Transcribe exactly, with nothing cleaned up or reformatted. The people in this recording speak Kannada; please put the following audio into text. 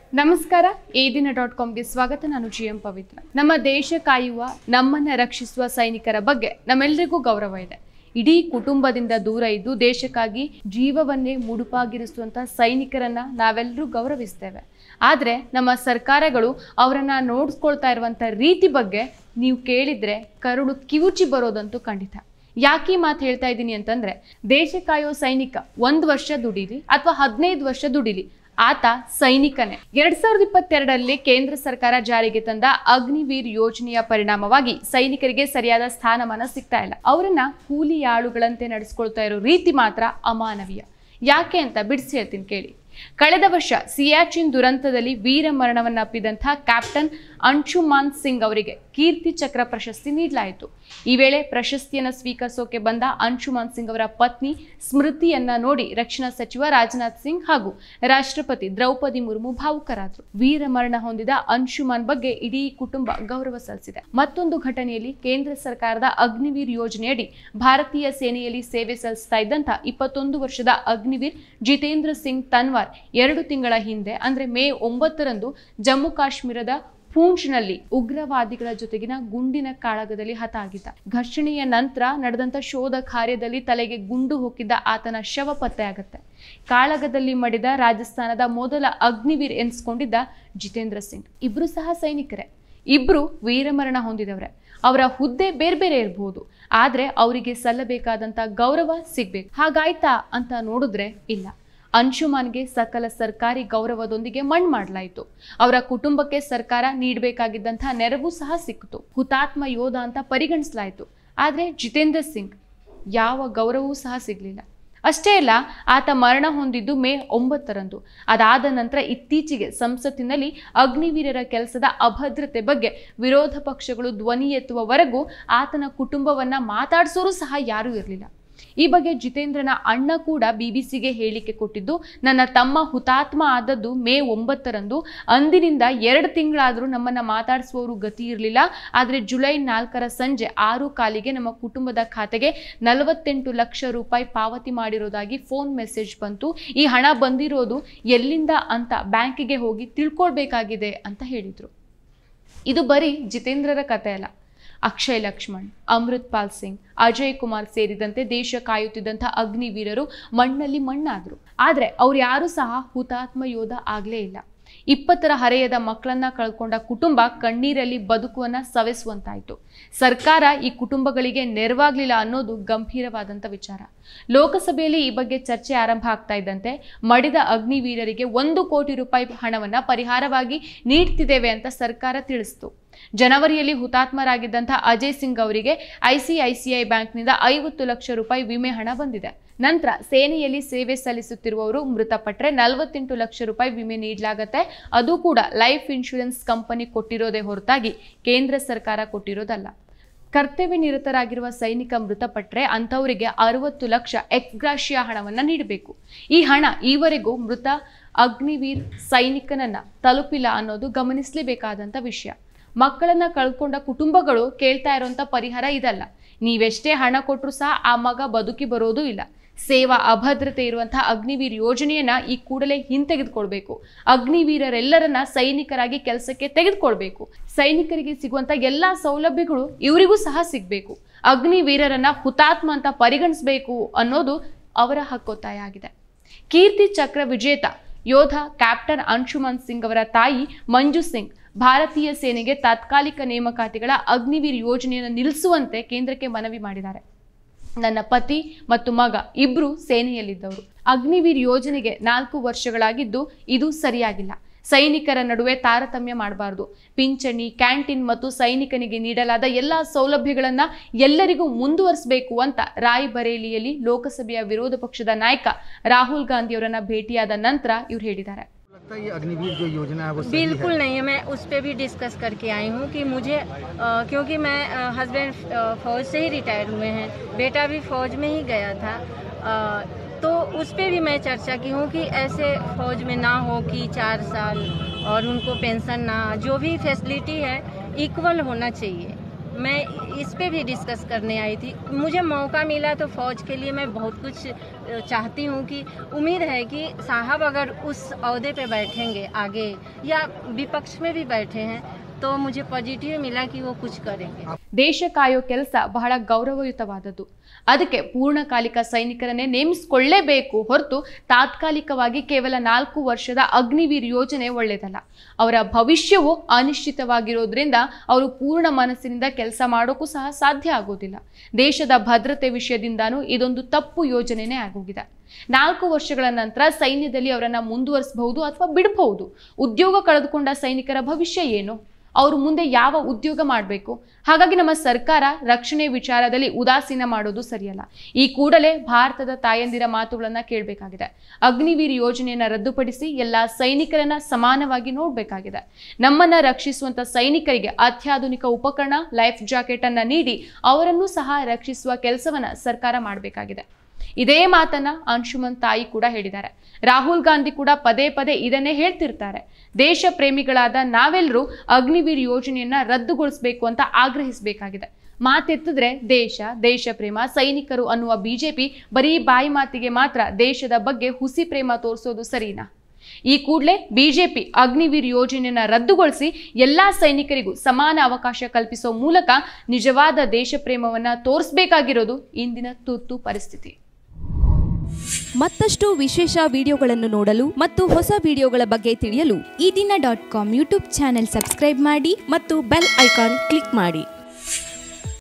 ನಮಸ್ಕಾರ ಎ ದಿನ ಡಾಟ್ ಕಾಮ್ಗೆ ಸ್ವಾಗತ. ನಾನು ಜಿ ಎಂ ಪವಿತ್ರ. ನಮ್ಮ ದೇಶ ಕಾಯುವ ನಮ್ಮನ್ನ ರಕ್ಷಿಸುವ ಸೈನಿಕರ ಬಗ್ಗೆ ನಮ್ಮೆಲ್ಲರಿಗೂ ಗೌರವ ಇದೆ. ಇಡೀ ಕುಟುಂಬದಿಂದ ದೂರ ಇದ್ದು ದೇಶಕ್ಕಾಗಿ ಜೀವವನ್ನೇ ಮುಡುಪಾಗಿರಿಸುವಂತ ಸೈನಿಕರನ್ನ ನಾವೆಲ್ಲರೂ ಗೌರವಿಸ್ತೇವೆ. ಆದ್ರೆ ನಮ್ಮ ಸರ್ಕಾರಗಳು ಅವರನ್ನ ನೋಡ್ಕೊಳ್ತಾ ಇರುವಂತ ರೀತಿ ಬಗ್ಗೆ ನೀವು ಕೇಳಿದ್ರೆ ಕರುಳು ಕಿವುಚಿ ಬರೋದಂತೂ ಖಂಡಿತ. ಯಾಕೆ ಈ ಮಾತು ಹೇಳ್ತಾ ಇದ್ದೀನಿ ಅಂತಂದ್ರೆ, ದೇಶ ಕಾಯೋ ಸೈನಿಕ ಒಂದ್ ವರ್ಷ ದುಡಿಲಿ ಅಥವಾ ಹದಿನೈದು ವರ್ಷ ದುಡಿಲಿ, ಆತ ಸೈನಿಕನೇ. ಎರಡ್ ಸಾವಿರದ ಇಪ್ಪತ್ತೆರಡರಲ್ಲಿ ಕೇಂದ್ರ ಸರ್ಕಾರ ಜಾರಿಗೆ ತಂದ ಅಗ್ನಿವೀರ್ ಯೋಜನೆಯ ಪರಿಣಾಮವಾಗಿ ಸೈನಿಕರಿಗೆ ಸರಿಯಾದ ಸ್ಥಾನಮಾನ ಸಿಗ್ತಾ ಇಲ್ಲ. ಅವರನ್ನ ಕೂಲಿ ಆಳುಗಳಂತೆ ನಡೆಸ್ಕೊಳ್ತಾ ಇರೋ ರೀತಿ ಮಾತ್ರ ಅಮಾನವೀಯ. ಯಾಕೆ ಅಂತ ಬಿಡಿಸಿ ಹೇಳ್ತೀನಿ ಕೇಳಿ. ಕಳೆದ ವರ್ಷ ಸಿಯಾಚಿನ್ ದುರಂತದಲ್ಲಿ ವೀರ ಮರಣವನ್ನಪ್ಪಿದಂತಹ ಕ್ಯಾಪ್ಟನ್ ಅಂಶುಮಾನ್ ಸಿಂಗ್ ಅವರಿಗೆ ಕೀರ್ತಿ ಚಕ್ರ ಪ್ರಶಸ್ತಿ ನೀಡಲಾಯಿತು. ಈ ವೇಳೆ ಪ್ರಶಸ್ತಿಯನ್ನು ಸ್ವೀಕರಿಸೋಕೆ ಬಂದ ಅಂಶುಮಾನ್ ಸಿಂಗ್ ಅವರ ಪತ್ನಿ ಸ್ಮೃತಿಯನ್ನ ನೋಡಿ ರಕ್ಷಣಾ ಸಚಿವ ರಾಜನಾಥ್ ಸಿಂಗ್ ಹಾಗೂ ರಾಷ್ಟ್ರಪತಿ ದ್ರೌಪದಿ ಮುರ್ಮು ಭಾವುಕರಾದರು. ವೀರ ಮರಣ ಹೊಂದಿದ ಅಂಶುಮಾನ್ ಬಗ್ಗೆ ಇಡೀ ಕುಟುಂಬ ಗೌರವ ಸಲ್ಲಿಸಿದೆ. ಮತ್ತೊಂದು ಘಟನೆಯಲ್ಲಿ ಕೇಂದ್ರ ಸರ್ಕಾರದ ಅಗ್ನಿವೀರ್ ಯೋಜನೆಯಡಿ ಭಾರತೀಯ ಸೇನೆಯಲ್ಲಿ ಸೇವೆ ಸಲ್ಲಿಸ್ತಾ ಇದ್ದಂತ ಇಪ್ಪತ್ತೊಂದು ವರ್ಷದ ಅಗ್ನಿವೀರ್ ಜಿತೇಂದ್ರ ಸಿಂಗ್ ತನ್ವಾರ್ ಎರಡು ತಿಂಗಳ ಹಿಂದೆ ಅಂದ್ರೆ ಮೇ ಒಂಬತ್ತರಂದು ಜಮ್ಮು ಕಾಶ್ಮೀರದ ಪೂಂಚ್ನಲ್ಲಿ ಉಗ್ರವಾದಿಗಳ ಜೊತೆಗಿನ ಗುಂಡಿನ ಕಾಳಗದಲ್ಲಿ ಹತ ಆಗಿದ್ದ. ಘರ್ಷಣೆಯ ನಂತರ ನಡೆದಂತ ಶೋಧ ಕಾರ್ಯದಲ್ಲಿ ತಲೆಗೆ ಗುಂಡು ಹೊಕ್ಕಿದ್ದ ಆತನ ಶವ ಪತ್ತೆಯಾಗತ್ತೆ. ಕಾಳಗದಲ್ಲಿ ಮಡಿದ ರಾಜಸ್ಥಾನದ ಮೊದಲ ಅಗ್ನಿವೀರ್ ಎನ್ಸ್ಕೊಂಡಿದ್ದ ಜಿತೇಂದ್ರ ಸಿಂಗ್. ಇಬ್ರು ಸಹ ಸೈನಿಕರೇ, ಇಬ್ರು ವೀರಮರಣ ಹೊಂದಿದವರೇ. ಅವರ ಹುದ್ದೆ ಬೇರೆ ಬೇರೆ ಇರಬಹುದು, ಆದ್ರೆ ಅವರಿಗೆ ಸಲ್ಲಬೇಕಾದಂತ ಗೌರವ ಸಿಗ್ಬೇಕು. ಹಾಗಾಯ್ತಾ ಅಂತ ನೋಡಿದ್ರೆ ಇಲ್ಲ. ಅಂಶುಮಾನ್ಗೆ ಸಕಲ ಸರ್ಕಾರಿ ಗೌರವದೊಂದಿಗೆ ಮಣ್ಣು ಮಾಡಲಾಯಿತು. ಅವರ ಕುಟುಂಬಕ್ಕೆ ಸರ್ಕಾರ ನೀಡಬೇಕಾಗಿದ್ದಂತಹ ನೆರವು ಸಹ ಸಿಕ್ಕಿತು. ಹುತಾತ್ಮ ಯೋಧ ಅಂತ ಪರಿಗಣಿಸಲಾಯಿತು. ಆದ್ರೆ ಜಿತೇಂದ್ರ ಸಿಂಗ್ ಯಾವ ಗೌರವವೂ ಸಹ ಸಿಗ್ಲಿಲ್ಲ. ಅಷ್ಟೇ ಅಲ್ಲ, ಆತ ಮರಣ ಹೊಂದಿದ್ದು ಮೇ ಒಂಬತ್ತರಂದು. ಅದಾದ ನಂತರ ಇತ್ತೀಚೆಗೆ ಸಂಸತ್ತಿನಲ್ಲಿ ಅಗ್ನಿವೀರರ ಕೆಲಸದ ಅಭದ್ರತೆ ಬಗ್ಗೆ ವಿರೋಧ ಪಕ್ಷಗಳು ಧ್ವನಿ ಎತ್ತುವವರೆಗೂ ಆತನ ಕುಟುಂಬವನ್ನ ಮಾತಾಡಿಸೋರು ಸಹ ಯಾರೂ ಇರಲಿಲ್ಲ. ಈ ಬಗ್ಗೆ ಜಿತೇಂದ್ರನ ಅಣ್ಣ ಕೂಡ ಬಿಬಿಸಿಗೆ ಹೇಳಿಕೆ ಕೊಟ್ಟಿದ್ದು, ನನ್ನ ತಮ್ಮ ಹುತಾತ್ಮ ಆದದ್ದು ಮೇ ಒಂಬತ್ತರಂದು. ಅಂದಿನಿಂದ ಎರಡು ತಿಂಗಳಾದರೂ ನಮ್ಮನ್ನ ಮಾತಾಡಿಸುವವರು ಗತಿ ಇರಲಿಲ್ಲ. ಆದರೆ ಜುಲೈ ನಾಲ್ಕರ ಸಂಜೆ ಆರು ಕಾಲಿಗೆ ನಮ್ಮ ಕುಟುಂಬದ ಖಾತೆಗೆ ನಲವತ್ತೆಂಟು ಲಕ್ಷ ರೂಪಾಯಿ ಪಾವತಿ ಮಾಡಿರೋದಾಗಿ ಫೋನ್ ಮೆಸೇಜ್ ಬಂತು. ಈ ಹಣ ಬಂದಿರೋದು ಎಲ್ಲಿಂದ ಅಂತ ಬ್ಯಾಂಕಿಗೆ ಹೋಗಿ ತಿಳ್ಕೊಳ್ಬೇಕಾಗಿದೆ ಅಂತ ಹೇಳಿದ್ರು. ಇದು ಬರೀ ಜಿತೇಂದ್ರರ ಕಥೆ ಅಲ್ಲ. ಅಕ್ಷಯ್ ಲಕ್ಷ್ಮಣ್, ಅಮೃತ್ ಪಾಲ್ ಸಿಂಗ್, ಅಜಯ್ ಕುಮಾರ್ ಸೇರಿದಂತೆ ದೇಶ ಕಾಯುತ್ತಿದ್ದಂತಹ ಅಗ್ನಿವೀರರು ಮಣ್ಣಲ್ಲಿ ಮಣ್ಣಾದ್ರು. ಆದ್ರೆ ಅವ್ರು ಯಾರು ಸಹ ಹುತಾತ್ಮ ಯೋಧ ಆಗ್ಲೇ ಇಲ್ಲ. ಇಪ್ಪತ್ತರ ಹರೆಯದ ಮಕ್ಕಳನ್ನ ಕಳ್ಕೊಂಡ ಕುಟುಂಬ ಕಣ್ಣೀರಲ್ಲಿ ಬದುಕುವನ್ನ ಸವೆಸುವಂತಾಯ್ತು. ಸರ್ಕಾರ ಈ ಕುಟುಂಬಗಳಿಗೆ ನೆರವಾಗ್ಲಿಲ್ಲ ಅನ್ನೋದು ಗಂಭೀರವಾದಂತ ವಿಚಾರ. ಲೋಕಸಭೆಯಲ್ಲಿ ಈ ಬಗ್ಗೆ ಚರ್ಚೆ ಆರಂಭ ಆಗ್ತಾ ಇದ್ದಂತೆ ಮಡಿದ ಅಗ್ನಿವೀರರಿಗೆ ಒಂದು ಕೋಟಿ ರೂಪಾಯಿ ಹಣವನ್ನ ಪರಿಹಾರವಾಗಿ ನೀಡ್ತಿದ್ದೇವೆ ಅಂತ ಸರ್ಕಾರ ತಿಳಿಸಿತು. ಜನವರಿಯಲ್ಲಿ ಹುತಾತ್ಮರಾಗಿದ್ದಂತಹ ಅಜಯ್ ಸಿಂಗ್ ಅವರಿಗೆ ಐಸಿಐಸಿಐ ಬ್ಯಾಂಕ್ನಿಂದ ಐವತ್ತು ಲಕ್ಷ ರೂಪಾಯಿ ವಿಮೆ ಹಣ ಬಂದಿದೆ. ನಂತರ ಸೇನೆಯಲ್ಲಿ ಸೇವೆ ಸಲ್ಲಿಸುತ್ತಿರುವವರು ಮೃತಪಟ್ಟರೆ ನಲವತ್ತೆಂಟು ಲಕ್ಷ ರೂಪಾಯಿ ವಿಮೆ ನೀಡಲಾಗತ್ತೆ. ಅದು ಕೂಡ ಲೈಫ್ ಇನ್ಶೂರೆನ್ಸ್ ಕಂಪನಿ ಕೊಟ್ಟಿರೋದೇ ಹೊರತಾಗಿ ಕೇಂದ್ರ ಸರ್ಕಾರ ಕೊಟ್ಟಿರೋದಲ್ಲ. ಕರ್ತವ್ಯ ನಿರತರಾಗಿರುವ ಸೈನಿಕ ಮೃತಪಟ್ಟರೆ ಅಂಥವರಿಗೆ ಅರವತ್ತು ಲಕ್ಷ ಎಕ್ಸ್ಗ್ರಾಷಿಯಾ ಹಣವನ್ನ ನೀಡಬೇಕು. ಈ ಹಣ ಈವರೆಗೂ ಮೃತ ಅಗ್ನಿವೀರ್ ಸೈನಿಕನನ್ನ ತಲುಪಿಲ್ಲ ಅನ್ನೋದು ಗಮನಿಸಲೇಬೇಕಾದಂತ ವಿಷಯ. ಮಕ್ಕಳನ್ನ ಕಳ್ಕೊಂಡ ಕುಟುಂಬಗಳು ಕೇಳ್ತಾ ಇರುವಂತ ಪರಿಹಾರ ಇದಲ್ಲ. ನೀವೆಷ್ಟೇ ಹಣ ಕೊಟ್ಟರು ಸಹ ಆ ಮಗ ಬದುಕಿ ಬರೋದು ಇಲ್ಲ. ಸೇವಾ ಅಭದ್ರತೆ ಇರುವಂತಹ ಅಗ್ನಿವೀರ್ ಯೋಜನೆಯನ್ನ ಈ ಕೂಡಲೇ ಹಿಂತೆಗೆದುಕೊಳ್ಬೇಕು. ಅಗ್ನಿವೀರರೆಲ್ಲರನ್ನ ಸೈನಿಕರಾಗಿ ಕೆಲಸಕ್ಕೆ ತೆಗೆದುಕೊಳ್ಬೇಕು. ಸೈನಿಕರಿಗೆ ಸಿಗುವಂತ ಎಲ್ಲಾ ಸೌಲಭ್ಯಗಳು ಇವರಿಗೂ ಸಹ ಸಿಗ್ಬೇಕು. ಅಗ್ನಿವೀರರನ್ನ ಹುತಾತ್ಮ ಅಂತ ಪರಿಗಣಿಸಬೇಕು ಅನ್ನೋದು ಅವರ ಹಕ್ಕೊತ್ತಾಯ ಆಗಿದೆ. ಕೀರ್ತಿ ಚಕ್ರ ವಿಜೇತ ಯೋಧ ಕ್ಯಾಪ್ಟನ್ ಅಂಶುಮಾನ್ ಸಿಂಗ್ ಅವರ ತಾಯಿ ಮಂಜು ಸಿಂಗ್ ಭಾರತೀಯ ಸೇನೆಗೆ ತಾತ್ಕಾಲಿಕ ನೇಮಕಾತಿಗಳ ಅಗ್ನಿವೀರ್ ಯೋಜನೆಯನ್ನು ನಿಲ್ಲಿಸುವಂತೆ ಕೇಂದ್ರಕ್ಕೆ ಮನವಿ ಮಾಡಿದ್ದಾರೆ. ನನ್ನ ಪತಿ ಮತ್ತು ಮಗ ಇಬ್ರು ಸೇನೆಯಲ್ಲಿದ್ದವರು. ಅಗ್ನಿವೀರ್ ಯೋಜನೆಗೆ ನಾಲ್ಕು ವರ್ಷಗಳಾಗಿದ್ದು ಇದು ಸರಿಯಾಗಿಲ್ಲ. ಸೈನಿಕರ ನಡುವೆ ತಾರತಮ್ಯ ಮಾಡಬಾರದು. ಪಿಂಚಣಿ, ಕ್ಯಾಂಟೀನ್ ಮತ್ತು ಸೈನಿಕನಿಗೆ ನೀಡಲಾದ ಎಲ್ಲಾ ಸೌಲಭ್ಯಗಳನ್ನ ಎಲ್ಲರಿಗೂ ಮುಂದುವರಿಸಬೇಕು ಅಂತ ರಾಯ್ಬರೇಲಿಯಲ್ಲಿ ಲೋಕಸಭೆಯ ವಿರೋಧ ಪಕ್ಷದ ನಾಯಕ ರಾಹುಲ್ ಗಾಂಧಿ ಅವರನ್ನ ಭೇಟಿಯಾದ ನಂತರ ಇವರು ಹೇಳಿದ್ದಾರೆ. ये अग्निवीर जो योजना है वो बिल्कुल नहीं है। मैं उस पर भी डिस्कस करके आई हूँ कि मुझे आ, क्योंकि मैं हस्बैंड फ़ौज से ही रिटायर हुए हैं, बेटा भी फ़ौज में ही गया था, आ, तो उस पर भी मैं चर्चा की हूँ कि ऐसे फ़ौज में ना हो कि चार साल और उनको पेंशन ना, जो भी फैसिलिटी है इक्वल होना चाहिए। मैं इस पे भी डिस्कस करने आई थी। मुझे मौका मिला तो फ़ौज के लिए मैं बहुत कुछ चाहती हूँ कि उम्मीद है कि साहब अगर उस ओहदे पे बैठेंगे आगे या विपक्ष में भी बैठे हैं तो मुझे पॉजिटिव मिला कि वो कुछ करेंगे। ದೇಶ ಕಾಯೋ ಕೆಲಸ ಬಹಳ ಗೌರವಯುತವಾದದ್ದು. ಅದಕ್ಕೆ ಪೂರ್ಣಕಾಲಿಕ ಸೈನಿಕರನ್ನೇ ನೇಮಿಸಿಕೊಳ್ಳಲೇಬೇಕು ಹೊರತು ತಾತ್ಕಾಲಿಕವಾಗಿ ಕೇವಲ ನಾಲ್ಕು ವರ್ಷದ ಅಗ್ನಿವೀರ್ ಯೋಜನೆ ಒಳ್ಳೆಯದಲ್ಲ. ಅವರ ಭವಿಷ್ಯವು ಅನಿಶ್ಚಿತವಾಗಿರೋದ್ರಿಂದ ಅವರು ಪೂರ್ಣ ಮನಸ್ಸಿನಿಂದ ಕೆಲಸ ಮಾಡೋಕ್ಕೂ ಸಹ ಸಾಧ್ಯ ಆಗೋದಿಲ್ಲ. ದೇಶದ ಭದ್ರತೆ ವಿಷಯದಿಂದಾನೂ ಇದೊಂದು ತಪ್ಪು ಯೋಜನೆನೇ ಆಗೋಗಿದೆ. ನಾಲ್ಕು ವರ್ಷಗಳ ನಂತರ ಸೈನ್ಯದಲ್ಲಿ ಅವರನ್ನ ಮುಂದುವರಿಸಬಹುದು ಅಥವಾ ಬಿಡಬಹುದು. ಉದ್ಯೋಗ ಕಳೆದುಕೊಂಡ ಸೈನಿಕರ ಭವಿಷ್ಯ ಏನು? ಅವರು ಮುಂದೆ ಯಾವ ಉದ್ಯೋಗ ಮಾಡಬೇಕು? ಹಾಗಾಗಿ ನಮ್ಮ ಸರ್ಕಾರ ರಕ್ಷಣೆ ವಿಚಾರದಲ್ಲಿ ಉದಾಸೀನ ಮಾಡೋದು ಸರಿಯಲ್ಲ. ಈ ಕೂಡಲೇ ಭಾರತದ ತಾಯಂದಿರ ಮಾತುಗಳನ್ನ ಕೇಳಬೇಕಾಗಿದೆ. ಅಗ್ನಿವೀರ್ ಯೋಜನೆಯನ್ನ ರದ್ದುಪಡಿಸಿ ಎಲ್ಲಾ ಸೈನಿಕರನ್ನ ಸಮಾನವಾಗಿ ನೋಡಬೇಕಾಗಿದೆ. ನಮ್ಮನ್ನ ರಕ್ಷಿಸುವಂತ ಸೈನಿಕರಿಗೆ ಅತ್ಯಾಧುನಿಕ ಉಪಕರಣ, ಲೈಫ್ ಜಾಕೆಟ್ ಅನ್ನ ನೀಡಿ ಅವರನ್ನು ಸಹ ರಕ್ಷಿಸುವ ಕೆಲಸವನ್ನ ಸರ್ಕಾರ ಮಾಡಬೇಕಾಗಿದೆ. ಇದೇ ಮಾತನ್ನ ಅಂಶುಮನ್ ತಾಯಿ ಕೂಡ ಹೇಳಿದ್ದಾರೆ. ರಾಹುಲ್ ಗಾಂಧಿ ಕೂಡ ಪದೇ ಪದೇ ಇದನ್ನೇ ಹೇಳ್ತಿರ್ತಾರೆ. ದೇಶ ಪ್ರೇಮಿಗಳಾದ ನಾವೆಲ್ಲರೂ ಅಗ್ನಿವೀರ್ ಯೋಜನೆಯನ್ನ ರದ್ದುಗೊಳಿಸಬೇಕು ಅಂತ ಆಗ್ರಹಿಸಬೇಕಾಗಿದೆ. ಮಾತೆತ್ತಿದ್ರೆ ದೇಶ, ದೇಶ ಪ್ರೇಮ, ಸೈನಿಕರು ಅನ್ನುವ ಬಿಜೆಪಿ ಬರೀ ಬಾಯಿ ಮಾತಿಗೆ ಮಾತ್ರ ದೇಶದ ಬಗ್ಗೆ ಹುಸಿ ಪ್ರೇಮ ತೋರಿಸೋದು ಸರಿನಾ? ಈ ಕೂಡಲೇ ಬಿಜೆಪಿ ಅಗ್ನಿವೀರ್ ಯೋಜನೆಯನ್ನ ರದ್ದುಗೊಳಿಸಿ ಎಲ್ಲಾ ಸೈನಿಕರಿಗೂ ಸಮಾನ ಅವಕಾಶ ಕಲ್ಪಿಸುವ ಮೂಲಕ ನಿಜವಾದ ದೇಶ ಪ್ರೇಮವನ್ನ ತೋರಿಸಬೇಕಾಗಿರೋದು ಇಂದಿನ ತುರ್ತು ಪರಿಸ್ಥಿತಿ. ಮತ್ತಷ್ಟು ವಿಶೇಷ ವಿಡಿಯೋಗಳನ್ನು ನೋಡಲು ಮತ್ತು ಹೊಸ ವಿಡಿಯೋಗಳ ಬಗ್ಗೆ ತಿಳಿಯಲು ಈ ದಿನ dot com YouTube channel subscribe ಮಾಡಿ ಮತ್ತು ಬೆಲ್ ಐಕಾನ್ ಕ್ಲಿಕ್ ಮಾಡಿ.